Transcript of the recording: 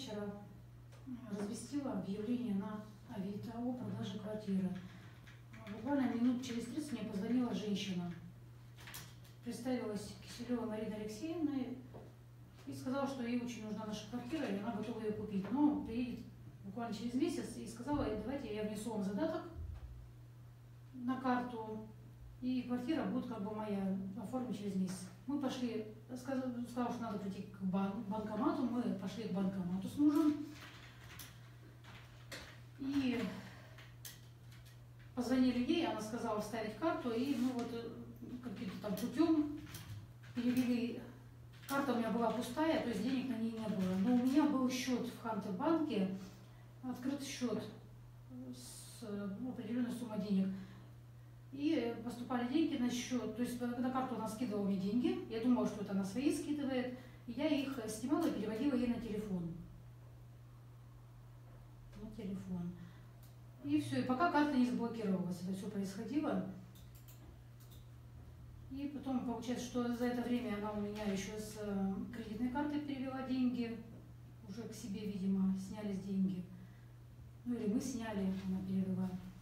вчера разместила объявление на Авито о продаже квартиры. Буквально минут через 30 мне позвонила женщина. Представилась Киселева Марина Алексеевна и сказала, что ей очень нужна наша квартира, и она готова ее купить. Но приедет буквально через месяц и сказала, давайте я внесу вам задаток на карту, и квартира будет как бы моя, оформим через месяц. Мы пошли, сказала, что надо прийти к банкомату, мы пошли к банкомату с мужем. И позвонили ей, она сказала вставить карту, и мы вот каким-то там путем перевели. Карта у меня была пустая, то есть денег на ней не было. Но у меня был счет в Ханты-банке, открыт счет с определенной суммой денег. И поступали деньги на счет, то есть на карту она скидывала мне деньги, я думала, что это она свои скидывает, и я их снимала и переводила ей на телефон. И все, и пока карта не заблокировалась, это все происходило. И потом получается, что за это время она у меня еще с кредитной карты перевела деньги, уже к себе, видимо, снялись деньги. Ну или мы сняли, она перевела.